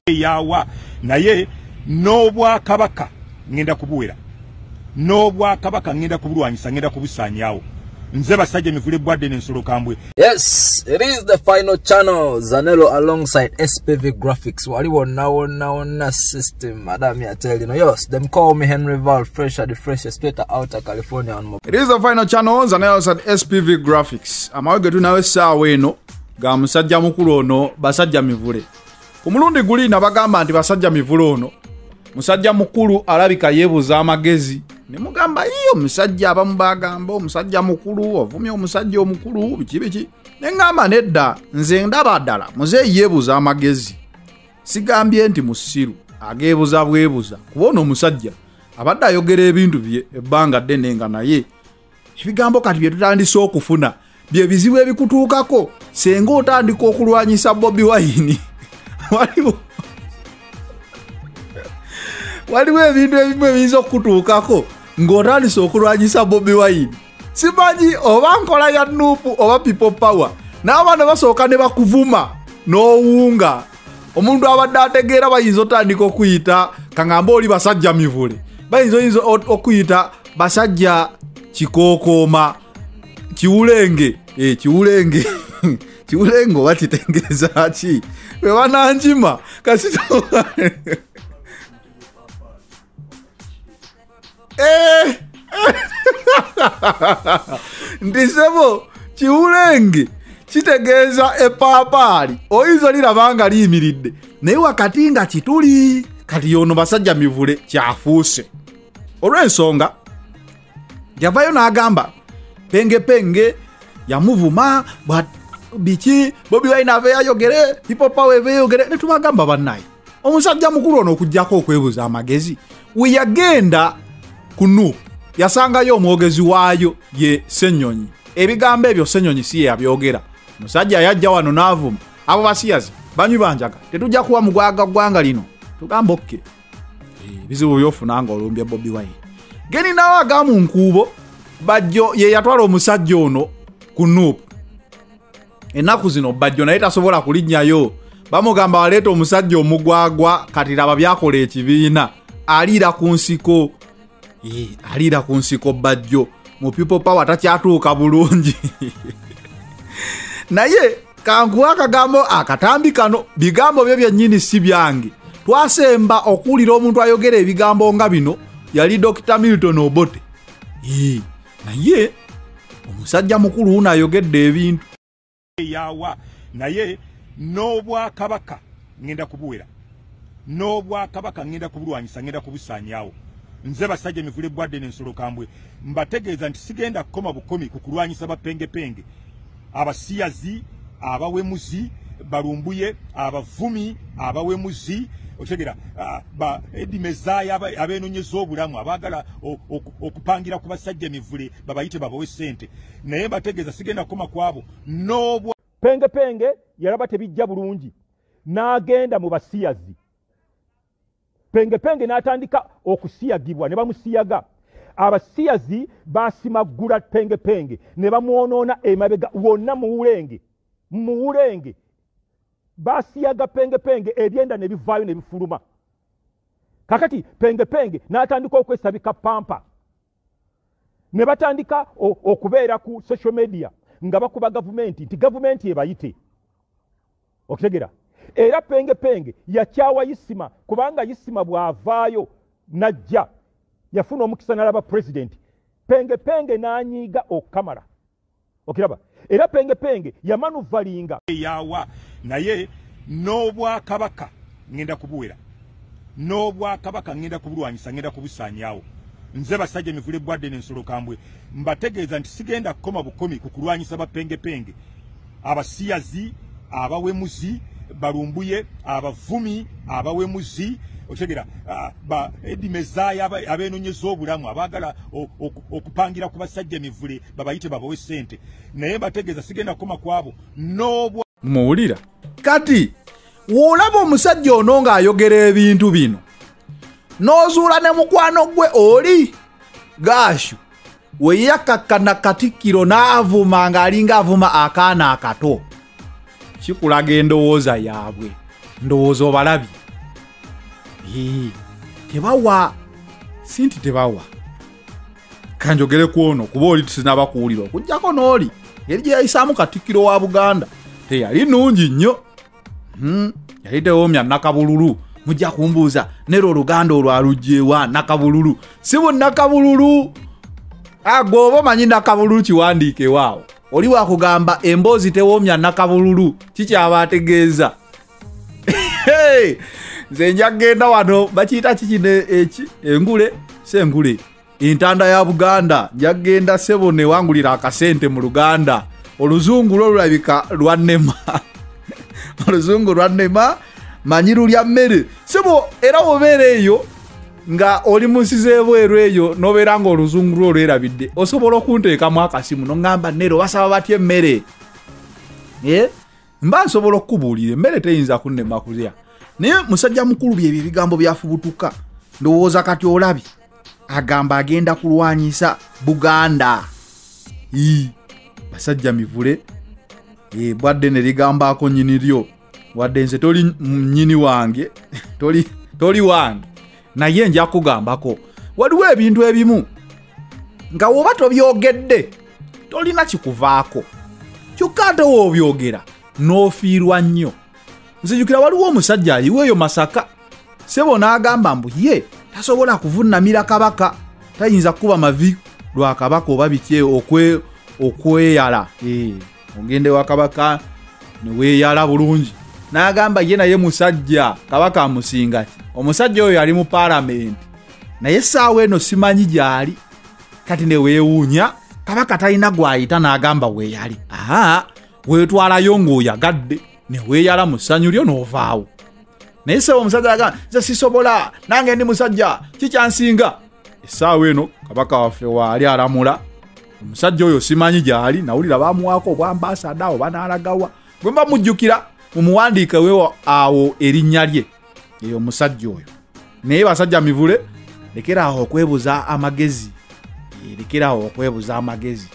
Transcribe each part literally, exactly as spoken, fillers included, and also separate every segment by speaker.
Speaker 1: yawa naye nobwa kabaka ngenda kubuwera nobwa kabaka ngenda kubulwanyisa ngenda kubusanyawo nze basajja mivule bwadde n'ensolo kambwe.
Speaker 2: Yes, it is the final channel Zanello alongside S P V Graphics. Waliwo now now na system madam ya tell you know. Yes, them call me Henry Val, fresh at the freshest straight out of California on mobile.
Speaker 3: It is the final channel Zanello alongside S P V Graphics. Amawege tu nawe sawa eno ga musajja mukulu ono basajja mivule. Kumulundi guli nabagamba nti basajja mivule ono musajja mukulu alabika yebuza amagezi ne mugamba iyo musajja abamu bagamba omusajja mukulu ovumye omusajja omukulu bikibiki ne ngamba nedda nze ndaba ddala muze yebuza amagezi sigambye nti musiru agebuza bwebuza kubona omusajja abadde ayogera ebintu bye ebbanga ddene nga naye ebigambo kati bye tutandise okufuna bye bizibu ebikutuukako senga otandika okulwanyisa Bobi Wine waliwo waliwo ebintu ebimu ebiyinza okutuukako ng'otandise okulwanyisa Bobi Wine simanyi oba nkola ya nuupu oba people power n'abaana basooka ne bakuvuma n'owunga omuntu abadde ategeera bayinza otandika okuyita kaŋŋamba oli basajja mivule bayinza oyinza okuyita basajja kikookooma kiwulenge eh kiwulenge kiwulenge oba kitengeeza ki we bananjima kasito eh ndisebo kiwulenge kitegeeza epapaali oyinza lirabanga liyimiridde naye wakati nga kituli kati yono basajja mivule kyafuuse olw'ensonga yavayo n'agamba penge penge yamuvuma bwa biki Bobi Wine ave yayogere people power eve yayogere ne tubagamba bannaye omusajja mukulu ono okujjako okwebuza amagezi we yagenda kunu yasangayo omwogezi waayo ye Ssenyonyi ebigambo ebyo Ssenyonyi si yabyogera musajja yajja wano n'avuma abo basiyazi banywi banjaga tetujja kuwa mugwaga gwanga lino tugamba okke bizibu byofunanga olumbye Bobi Wine geni nawo agamu nkubo bajjo ye yatwala omusajja ono kunu enaku zino bajjo naye tasobola kulinnyayo bamugamba waleeta omusajja omugwagwa kati laba byakola ekibiina aliira ku nsiko Eh, alira ku nsiko bajjo mu people power takyatuuka bulungi naye kankuwa akagambo akatambi kano bigambo bye byennyini si byange twasemba okuwulira omuntu ayogera ebigambo nga bino yali Doctor Milton Obote eh, naye omusajja mukulu uno ayogedde ebintu
Speaker 1: yawa naye nobwa kabaka ngenda kubuwera nobwa kabaka ngenda kubulwanyisa ngenda kubusanyawo nze basajja mivule bwadde n'ensolo kambwe mbategeeza nti sigenda kukoma bukomi kukulwanyisa bapenge penge abasiyazi abawemuzi balumbuye abavumi abawemuzi otegera uh, ba edimezaya abenonyeza obulamu abagala okupangira ku basajja mivule babayite babawe sente naye bategeeza sigenda kukoma kwabo nobwa penge penge yalaba tebijja bulungi n'agenda mu basiyazi penge penge n'atandika okusiyagibwa ne bamusiyaga abasiyazi basimagula penge penge ne bamwonoona emabega wonna muwulenge muwulenge basiyaga penge penge ebyenda ne bivaayo ne bifuluma kakati penge penge n'atandika okwesabika pampa ne batandika okubeera ku social media nga bakuba gavumenti nti gavumenti ebayite okutegera era penge penge yakyawa Isima kubanga Isima bwavaayo najja yafuna omukisa n'alaba president penge penge n'anyiiga okamala okiraba era penge penge yamanuvalinga yawa naye nobwa kabaka ngenda kubuwera nobwa kabaka ngenda kubulwanyisa ngenda kubusanyawo nze basajja mivule bwadde n'ensolo kambwe mbategeeza nti sigenda kukoma bukomi kukulwanyisa bapenge penge abasiyazi abawemuzi balumbuye abavumi abawemuzi otegera uh, ba edimezaya abenonyeza obulamu abagala okupangira ku basajja mivule babayite babawe sente naye bategeeza sigenda kukoma kwabo nobwa
Speaker 3: muwulira kati woolaba omusajja ono ng'ayogera ebintu bino n'ozuula ne mukwano gwe oli gaashu we yakakkana Katikkiro n'avuma ng'alinga avuma akaana akato kikulaga endowooza yaabwe ndowooza obalabye Ee, tebawa sinti tebawa kanjogere kuono kuba oli tusinaba kuwulira okujjako n'oli eri gye yayisaamu Katikkiro wa Buganda teyali nnungi nnyo. Hmm, yali tewoomya Nakabululu. Mujja kumbuuza nero oluganda olwo alugyewa Nakabululu. Si bu Nakabululu. Agoba manyi Nakabululu kiwandiike waawo. Oli wakugamba emboozi tewoomya Nakabululu. Kikyaba ategeeza. Hey! Nze njagenda wano bakiyita kikine eki engule sengule. Intanda ya Buganda njagenda sebo ne wangulira akasente mu Luganda. Oluzungu lulabika lwannema. Oluzungu lwannema manyiru lya mmere. Sebo era obeere eyo nga oli musize bweru eyo nobeera nga oluzungu lwo lwerabidde. Osobola okunteekamu akasimu n'ongamba nero basaba batya emmere. Eh? Mba nsobola okubuulira emmere teyinza kunnema kulya. Naye musajja mukulu bye bigambo byafubutuka. Ndowooza kati olabi. Agamba agenda kulwanyisa Buganda. Ii. Basajja mivule. E bwadde ne ligambako nnyini lyo. Wadde nze toli nnyini wange. toli toli wange. Naye nja kugambako. Waliwo ebintu ebimu. Nga woba tobyogedde. Tolina kikuvaako. Kyokka ate w'obyogera. N'ofiirwa nnyo. Nzijukira waliwo omusajja aliwo eyo Masaka. Sebo n'agamba mbu ye tasobola kuvunnamira kabaka. Tayinza kuba mavi lwa kabaka oba bitye okwe okweyala. Eh, ogende wa kabaka ne weeyala bulungi. N'agamba ye naye musajja kabaka amusinga ki. Omusajja oyo ali mu parliament. Naye saawa eno simanyi gyali. Kati ne weewuunya kabaka talina gwayita n'agamba weeyali. Aha, weetwalayo ng'oyagadde ne weeyala mu ssanyu lyo n'ovaawo. Naye sebo omusajja agamba nze sisobola nange ndi musajja kikyansinga. Essaawa eno kabaka waffe waali alamula. Omusajja oyo simanyi gyali nawulira baamuwaako obwambasada oba n'alagawa. Bwe mba mujjukira mumuwandiike weewo awo erinnya lye eyo omusajja oyo. Naye basajja mivule lekera awo okwebuza amagezi. Lekera awo okwebuza amagezi.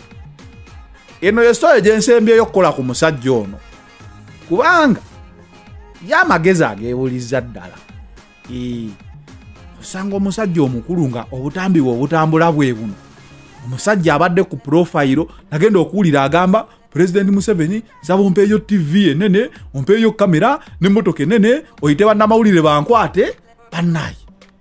Speaker 3: Eno yesitoya gye nsembyeyo okukola ku musajja ono. Kubanga y'amagezi ageebuliza ddala. Ee, osanga omusajja omukulu nga obutambi bwe obutambula bwe buno. Omusajja abadde ku profile nagenda okuwulira agamba President Museveni nsaba ompeeyo T V enene, ompeeyo kamera n'emmotoka enene, oyite bannamawulire bankwate bannayi.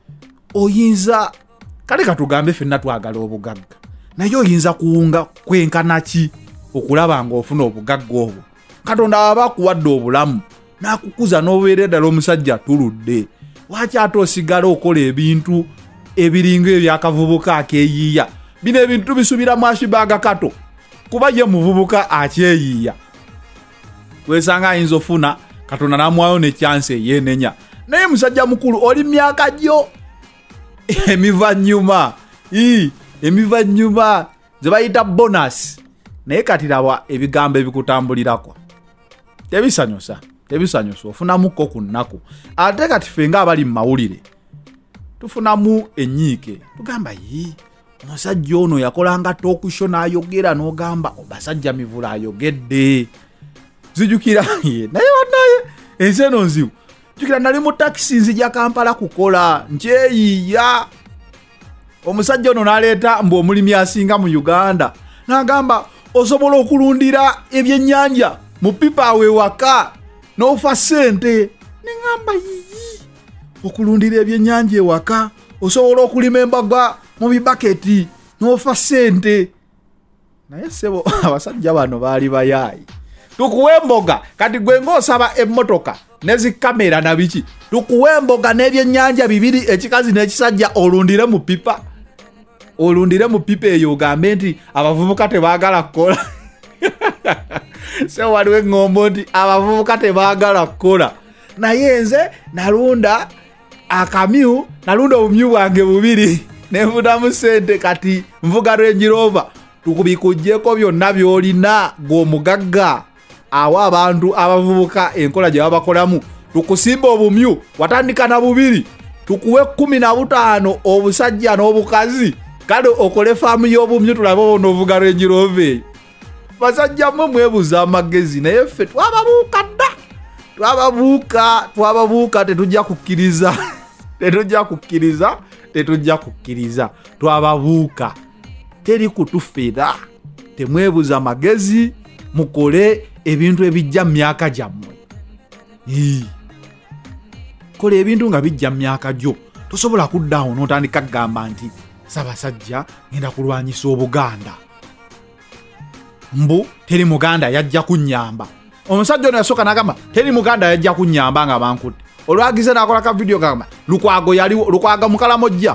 Speaker 3: Oyinza kale katugambe ffenna twagala obugagga. Naye oyinza kuwunga kwenkana ki okulaba ng'ofuna obugagga obwo. Katonda aba kuwadde obulamu n'akukuza n'obeera ddala omusajja tuludde. Lwaki ate osigala okola ebintu ebiringa ebyakavubuka akeeyiiya? Bino ebintu bisubira mu Ashibaaga Kato kuba ye muvubuka akyeyiiya. Wesanga ayinza ofuna Katonda n'amuwayo ne chance eyeenenya. Naye musajja mukulu oli myaka gyo emivannyuma. Ii, emivannyuma ze bayita bonus. Naye kati laba ebigambo ebikutambulirako. Tebisanyusa, tebisanyusa ofunamuko ku nnaku. Ate kati ffe nga abali mu mawulire tufunamu ennyiike. Tugamba yi omusajja ono yakolanga talk show n'ayogera n'ogamba obasajja mivula ayogedde. Zijukira ye naye wannaye ensi eno nzibu. Jukira nali mu taxi nzija Kampala kukola nkyeyiiya. Omusajja ono n'aleeta mbu omulimi asinga mu Uganda. N'agamba osobola okulundira ebyennyanja mu pipa we waka n'ofa ssente. N'engamba yiyi okulundira ebyennyanja ewaka osobola okulima embaga mu bibaketi n'ofa ssente. Naye sebo abasajja bano baali bayaayi. Tukuwe emboga kati gwe ng'osaba emmotoka nezi kamera na biki. Tukuwe emboga n'ebyennyanja bibiri ekikazi n'ekisajja olundire mu pipa. Olundire mu pipa eyo ogambe nti abavubuka tebaagala kukola. Se waliwo eŋŋombo nti abavubuka tebaagala kukola. Naye nze nalunda akamyu, nalunda obumyu bwange bubiri nenfunamu ssente kati nvuga Range Rover. Tukubikujjeko byonna by'olina gw'omugagga. Awo abantu abavubuka enkola gye babakolamu tukusimba obumyu watandika na bubiri tukuwe kumi na butaano obusajja n'obukazi kale okole faamu y'obumyu tulabe onovuga Range Rover. Basajja mwe mwebuza amagezi naye ffe twababuuka dda. Twababuuka, twababuuka tetujja kukkiriza. tetujja kukkiriza tetujja kukkiriza twababuuka teri kutufera temwebuza magezi mukole ebintu ebijja myaka jammwe kola ebintu nga bijja myaka jo tosobola kuddawo n'otandika kugamba nti Ssaabasajja ngenda kulwanyisa Obuganda mbu teri Muganda yajja kunnyamba omusajja ono yasooka n'agamba teri Muganda yajja kunnyamba nga bankutte olwagize n'akola ka video gamba Lukwago yali Lukwaga Mukalamojja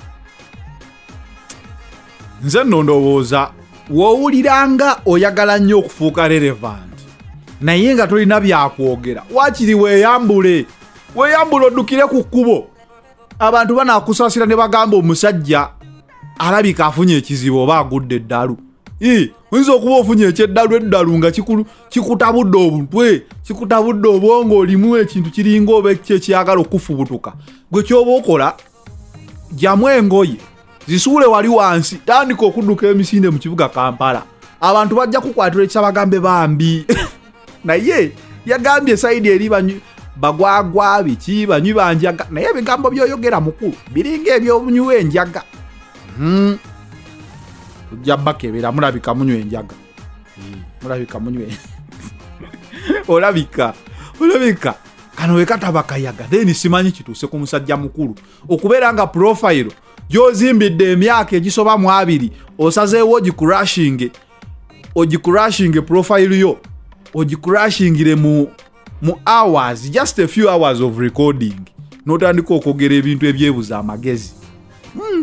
Speaker 3: nze nno ndowooza woowuliranga oyagala nnyo okufuuka relevant naye nga tolina byakwogera waakiri weeyambule weeyambule oddukire ku kkubo abantu banaakusaasira ne bagamba omusajja alabika afunye ekizibu oba agudde eddalu oyinza okuba ofunye ekyeddalu eddalu nga kikutabudde obutwe kikutabudde obwongo olimu ekintu kiringa oba ekyekyagala okufubutuka gwe kyoba okola jamu engoye zisuule wali wansi tandika okudduka emisinde mu kibuga Kampala abantu bajja kukwatira ekisabagambe bambi naye yagambye saidi eri bagwagwa biki banywi banjaga naye ebigambo byoyogera mukulu biringa eby'obunywa enjaga tujja bakebera mulabika munywa enjaga mulabika munywa olabika olabika kano wekataba kayaga then simanyi kituuse ku musajja mukulu okubeera nga profile gyozimbidde emyaka egisoba mu abiri osazeewo ogikurashinge ogikurashinge profile yo ogikurashingire mu mu hours just a few hours of recording notandika okwogera ebintu ebyebuza amagezi hmm.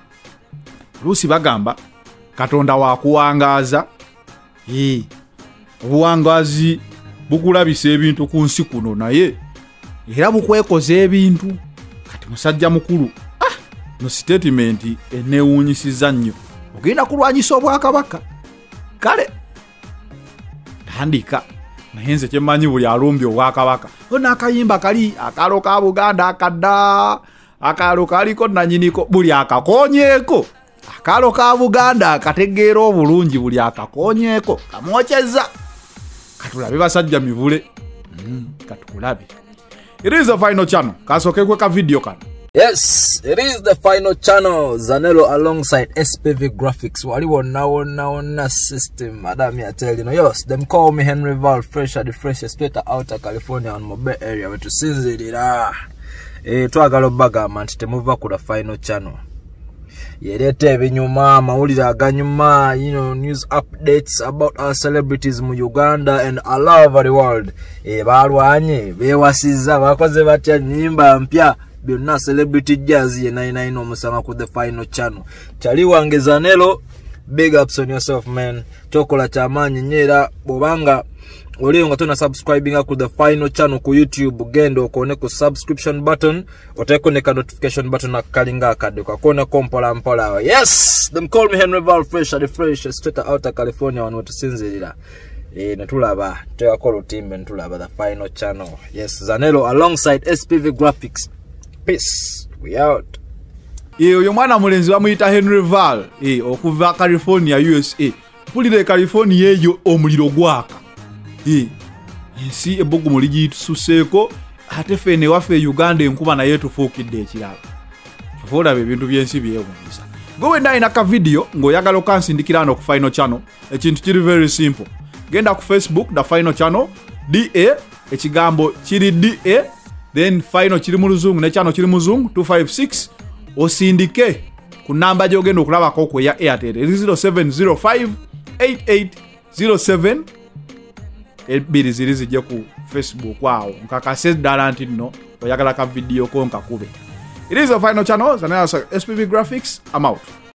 Speaker 3: Lusi bagamba Katonda wa kuwangaaza ee obuwangaazi bukulabisa ebintu ku nsi kuno naye era bukwekoza ebintu kati musajja mukulu ah no statement enewunyisiza nnyo ogenda kulwanyisa Obwakabaka kale tandika naye nze kyemanyi buli alumbye Obwakabaka ona akayimba kali akalo ka Buganda akadda akalo kaliko nanyiniko buli akakonyeeko akalo ka Buganda akategeera obulungi buli akakonyeeko kamwokyeza katulabe basajja mivule mm, katukulabe. It is the final channel kasoke kwe ka video kano.
Speaker 2: Yes, it is the final channel Zanelo alongside S P V Graphics. Waliwo now now na system. Madam, I tell you no. Yes, them call me Henry Val, fresh at the freshest straight out of California on my Bay area. Where to sinzira. Eh, twagalo baga man te move ku the final channel. Yerete ebinyuma mawulira aganyuma, you know, news updates about our celebrities mu Uganda and all over the world. Eh, balwanye bewasiza bakoze batya nyimba mpya. Byonna celebrity jazz ye nine nine omusanga ku the final channel. Chali wange Zanelo, big ups on yourself man. Chokola chamanyi nyera bobanga oli nga tuna subscribing ku the final channel ku YouTube gendo okone ku subscription button otekoneka notification button akalinga akade kakona kompola mpola. Yes, them call me Henry Val, fresh at the fresh straight out of California on wetusinzirira. Eh netulaba teyakola team netulaba the final channel. Yes, Zanelo alongside S P V Graphics. Peace. We out.
Speaker 3: Eh oyo mwana mulenzi bamuyita Henry Val eh okuva California U S A. Pulire California eyo omuliro gwaka. Eh ensi ebogo muligi tususeko ate fene wafe Uganda enkuba na yetu fukidde ekirala. Tufola ebintu byensi byewunyisa. Gowe ndai na ka video ngoyagala okansindikirana ku final channel. Ekintu kiri very simple. Genda ku Facebook the final channel D A ekigambo kiri D A then final kiri mu luzungu ne channel kiri mu zungu two five six osindike ku namba gyogenda okulaba ko ku ya Airtel zero seven zero five eight eight zero seven ebiri ziri zijja ku Facebook wow nkakase ddala nti nno oyagala ka video ko nkakube. It is the final channel Zanelo S P V Graphics. I'm out.